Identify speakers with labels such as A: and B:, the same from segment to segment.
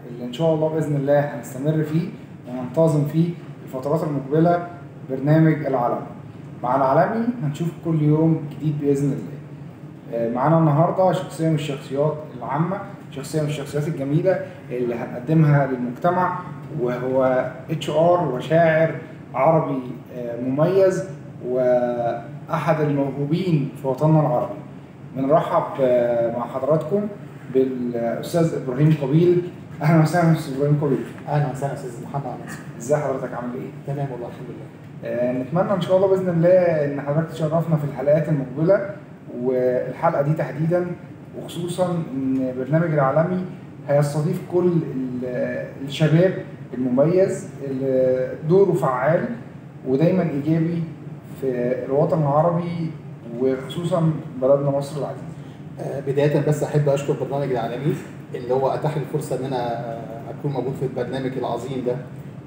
A: اللي ان شاء الله باذن الله هنستمر فيه وننتظم فيه الفترات المقبله، برنامج العالمي. مع العالمي هنشوف كل يوم جديد باذن الله. معانا النهارده شخصيه من الشخصيات العامه، شخصيه من الشخصيات الجميله اللي هنقدمها للمجتمع، وهو HR وشاعر عربي مميز واحد الموهوبين في وطننا العربي. بنرحب مع حضراتكم بالاستاذ ابراهيم قبيل. اهلا وسهلا استاذ ابراهيم قبيل.
B: اهلا وسهلا استاذ محمد عناصر.
A: ازي حضرتك، عامل ايه؟
B: تمام والله الحمد لله.
A: نتمنى ان شاء الله باذن الله ان حضرتك تشرفنا في الحلقات المقبله، والحلقه دي تحديدا وخصوصا ان برنامج العالمي هيستضيف كل الشباب المميز اللي دوره فعال ودايما ايجابي في الوطن العربي وخصوصا بلدنا مصر العزيزه.
B: بدايه بس احب اشكر برنامج العالمي اللي هو اتاح لي الفرصه ان انا اكون موجود في البرنامج العظيم ده.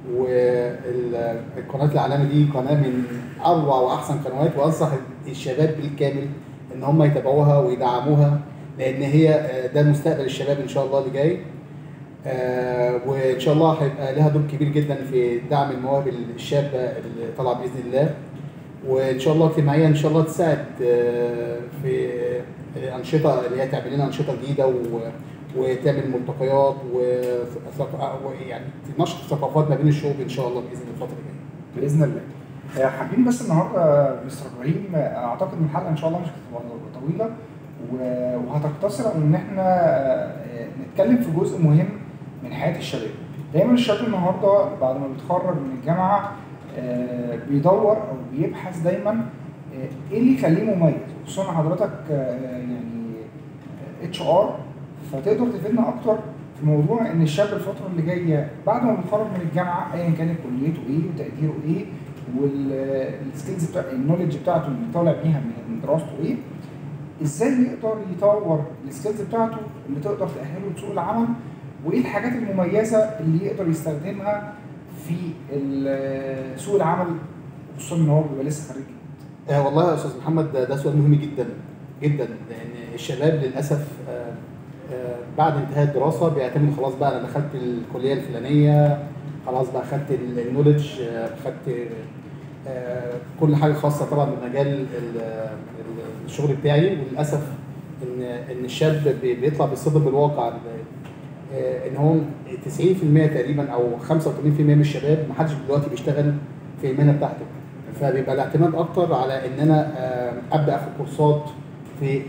B: والقناه العالمي دي قناه من اروع واحسن قنوات، وانصح الشباب بالكامل ان هم يتابعوها ويدعموها، لان هي ده مستقبل الشباب ان شاء الله اللي جاي. وان شاء الله هيبقى لها دور كبير جدا في دعم المواهب الشابه اللي طالعه باذن الله، وان شاء الله اجتماعيا ان شاء الله تساعد في انشطه اللي هي تعمل لنا انشطه جديده وتعمل ملتقيات ويعني تنشط ثقافات ما بين الشعوب ان شاء الله باذن الفتره الجايه.
A: باذن الله. حابين بس النهارده مستر ابراهيم، اعتقد ان الحلقه ان شاء الله مش هتبقى طويله وهتقتصر ان احنا نتكلم في جزء مهم من حياه الشباب. دايما الشاب النهارده بعد ما بيتخرج من الجامعه بيدور او بيبحث دايما ايه اللي يخليه مميز، خصوصا حضرتك يعني HR، فتقدر تفيدنا اكتر في موضوع ان الشاب الفتره اللي جايه بعد ما بيتخرج من الجامعه ايا كانت كليته ايه وتقديره ايه والسكيلز بتاع النولج بتاعته اللي طالع بيها من دراسته ايه، ازاي يقدر يطور السكيلز بتاعته اللي تقدر تاهله لسوق العمل، وايه الحاجات المميزه اللي يقدر يستخدمها في سوق العمل، خصوصا ان هو بيبقى لسه خريج.
B: والله يا استاذ محمد ده سؤال مهم جدا جدا، لان الشباب للاسف بعد انتهاء الدراسه بيعتمدوا خلاص بقى انا دخلت الكليه الفلانيه، خلاص بقى خدت النولج، خدت كل حاجه خاصه طبعا بمجال الشغل بتاعي. وللاسف ان الشاب بيطلع بيصطدم بالواقع ان هو 90% تقريبا او 85% من الشباب ما حدش دلوقتي بيشتغل في المهنه بتاعته، فبيبقى الاعتماد اكتر على ان انا ابدا اخد كورسات في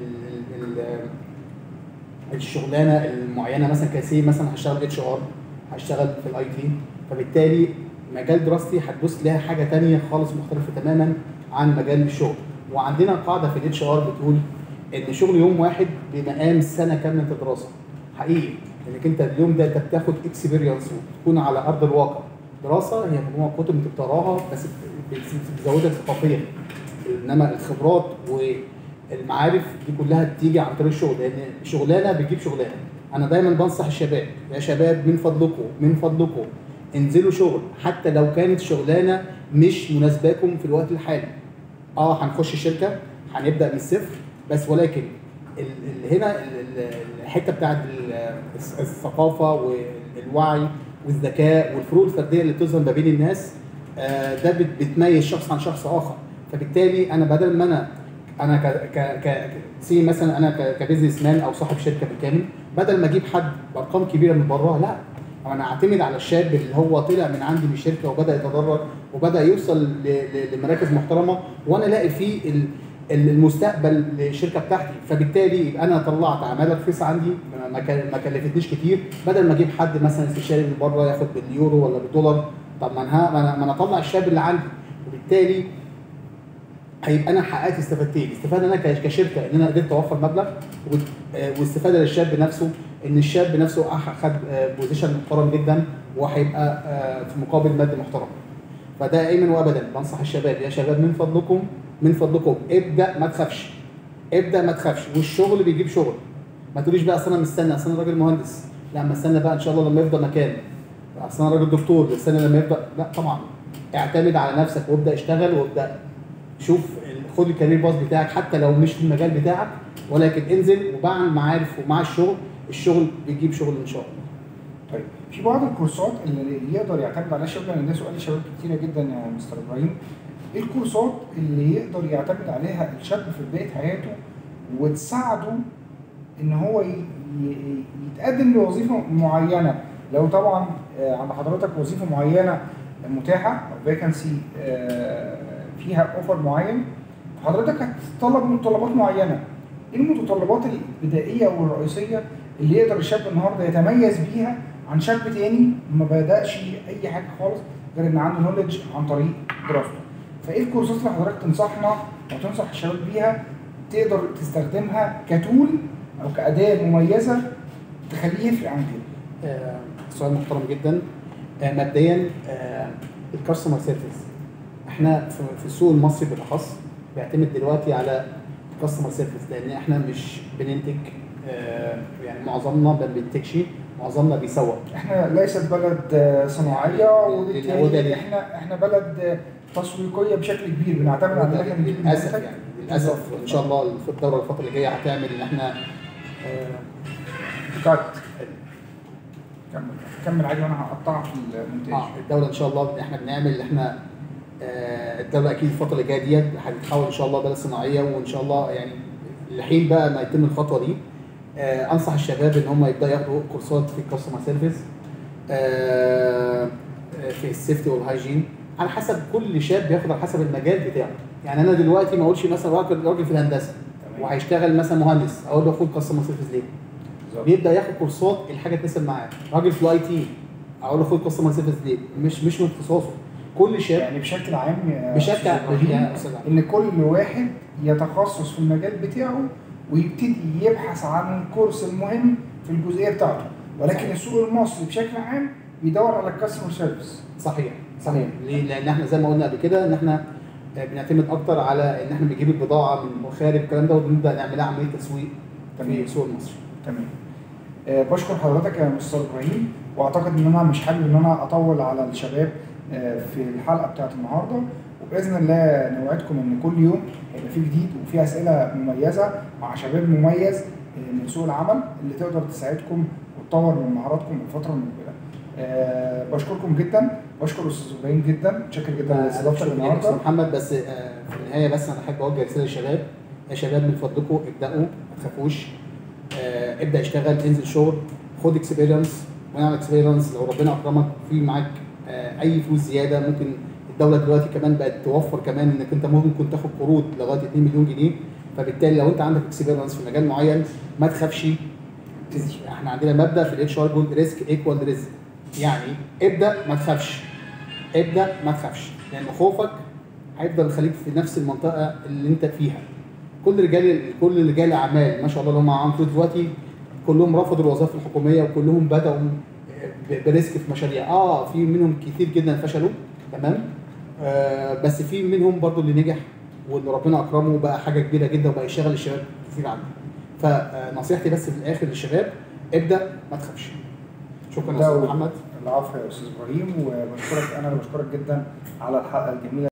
B: الشغلانه المعينه، مثلا كسي مثلا هشتغل HR، هشتغل في الIT، فبالتالي مجال دراستي هتبص لها حاجه ثانيه خالص مختلفه تماما عن مجال الشغل. وعندنا قاعده في HR بتقول ان شغل يوم واحد بمقام سنه كامله دراسه. حقيقي انك انت اليوم ده انت بتاخد اكسبيرينس وتكون على ارض الواقع. دراسه هي مجموعه كتب انت بتقراها بس بتزودك ثقافيا، انما الخبرات والمعارف دي كلها بتيجي عن طريق الشغل، لان شغلانه بتجيب شغلانه. انا دايما بنصح الشباب، يا شباب من فضلكم انزلوا شغل حتى لو كانت شغلانه مش مناسباكم في الوقت الحالي. هنخش شركه هنبدا من الصفر، بس ولكن هنا الحته بتاعت الثقافه والوعي والذكاء والفروق الفرديه اللي بتظهر ما بين الناس، ده بتميز شخص عن شخص اخر. فبالتالي انا بدل ما انا سي مثلا انا كبزنس مان او صاحب شركه بالكامل، بدل ما اجيب حد بارقام كبيره من بره، لا انا اعتمد على الشاب اللي هو طلع من عندي من الشركه وبدا يتدرج وبدا يوصل لمراكز محترمه، وانا الاقي فيه المستقبل للشركه بتاعتي. فبالتالي يبقى انا طلعت عماله رخيصه عندي ما كلفتنيش كتير، بدل ما اجيب حد مثلا استشاري من بره ياخد باليورو ولا بالدولار. طب ما انا اطلع الشاب اللي عندي، وبالتالي هيبقى انا حققت استفادتين. استفاده انا كشركه ان انا قدرت اوفر مبلغ، واستفاده للشاب نفسه ان الشاب نفسه اخذ بوزيشن محترم جدا وهيبقى في مقابل مادي محترم. فده دائما وابدا بنصح الشباب، يا شباب من فضلكم ابدا ما تخافش، والشغل بيجيب شغل. ما تقوليش بقى اصل انا مستني، اصل انا راجل مهندس، لا ما استنى بقى ان شاء الله لما يفضى مكان، اصل انا راجل دكتور استنى لما يفضى، لا طبعا اعتمد على نفسك وابدا اشتغل وابدا شوف خد الكارير باص بتاعك حتى لو مش في المجال بتاعك، ولكن انزل ومع المعارف ومع الشغل بيجيب شغل ان شاء الله.
A: طيب في بعض الكورسات اللي يقدر يعتمد عليها الشباب، لان ده سؤال شباب كتيره جدا يا مستر ابراهيم. ايه الكورسات اللي يقدر يعتمد عليها الشاب في بدايه حياته وتساعده ان هو يتقدم لوظيفه معينه؟ لو طبعا عند حضرتك وظيفه معينه متاحه او فيكنسي فيها اوفر معين، حضرتك هتتطلب متطلبات معينه. ايه المتطلبات البدائيه والرئيسيه اللي يقدر الشاب النهارده يتميز بيها عن شاب تاني ما بدأش اي حاجه خالص غير ان عنده نولج عن طريق دراسته؟ فايه الكورسات اللي حضرتك تنصحنا او تنصح الشباب بيها تقدر تستخدمها كتول او كاداه مميزه تخليه يفرق عن كده؟
B: سؤال محترم جدا. مبدئيا الكاستمر سيرفيس، احنا في السوق المصري بالاخص بيعتمد دلوقتي على الكاستمر سيرفيس، لان احنا مش بننتج، يعني معظمنا ما بننتجش، معظمنا بيسوق.
A: احنا ليست بلد صناعيه، وبالتالي احنا بلد تسويقيه بشكل كبير، بنعتمد على احنا
B: للاسف يعني للاسف. ان شاء الله في الدوره الفتره اللي جايه هتعمل ان احنا
A: كمل عادي وانا هقطع في المونتاج.
B: الدوله ان شاء الله احنا بنعمل احنا الدوله اكيد الفتره اللي جايه ديت هتتحول ان شاء الله بلد صناعيه، وان شاء الله يعني الحين بقى ما يتم الخطوه دي انصح الشباب ان هم يبداوا ياخدوا كورسات في الكاستمر سيرفيس، في السيفتي والهايجين، على حسب كل شاب بياخد على حسب المجال بتاعه. يعني انا دلوقتي ما اقولش مثلا راجل في الهندسه وهيشتغل مثلا مهندس اقول له خد كاستمر سيرفيس ليه؟ بيبدا ياخد كورسات الحاجه تناسب معاه. راجل في الاي تي اقول له خد كاستمر سيرفيس ليه؟ مش من اختصاصه. كل شاب
A: يعني بشكل عام
B: بشكل
A: ان كل واحد يتخصص في المجال بتاعه ويبتدي يبحث عن الكورس المهم في الجزئيه بتاعته، ولكن السوق المصري بشكل عام بيدور على الكاستمر سيرفيس.
B: صحيح. ليه؟ لان احنا زي ما قلنا قبل كده ان احنا بنعتمد اكتر على ان احنا بنجيب البضاعه من مخارج الكلام ده وبنبدا نعملها عمليه تسويق في السوق المصري.
A: تمام. بشكر حضرتك يا مستر ابراهيم، واعتقد ان انا مش حابب ان انا اطول على الشباب في الحلقه بتاعت النهارده، وباذن الله نوعدكم ان كل يوم هيبقى فيه جديد وفيه اسئله مميزه مع شباب مميز من سوق العمل اللي تقدر تساعدكم وتطور من مهاراتكم الفتره المقبله. بشكركم جدا، بشكر استاذ ابراهيم جدا، متشكر جدا لاستضافتك النهارده.
B: محمد، بس في النهايه بس انا احب اوجه رساله للشباب. يا شباب من فضلكم ابداوا، ما تخافوش، ابدا اشتغل، انزل شغل، خد اكسبيرينس، ونعمل اكسبيرينس. لو ربنا اكرمك في معاك اي فلوس زياده، ممكن الدوله دلوقتي كمان بقت توفر كمان انك انت ممكن تاخد قروض لغايه 2 مليون جنيه. فبالتالي لو انت عندك اكسبيرينس في مجال معين ما تخافش. احنا عندنا مبدا في الاتش ار بيقول ريسك ايكوال ريسك، يعني ابدا ما تخافش، ابدا ما تخافش، لان خوفك هيفضل يخليك في نفس المنطقه اللي انت فيها. كل رجال الاعمال ما شاء الله اللي هم معاهم فلوس دلوقتي كلهم رفضوا الوظائف الحكوميه وكلهم بداوا بريسك في مشاريع. في منهم كتير جدا فشلوا، تمام، بس في منهم برضو اللي نجح واللي ربنا اكرمه بقى حاجه كبيره جدا وبقى يشغل الشباب كتير عنده. فنصيحتي بس في الاخر للشباب، ابدا ما تخافش. شكرا يا استاذ محمد.
A: العفو يا استاذ ابراهيم، وبشكرك، انا اللي بشكرك جدا على الحلقه الجميله.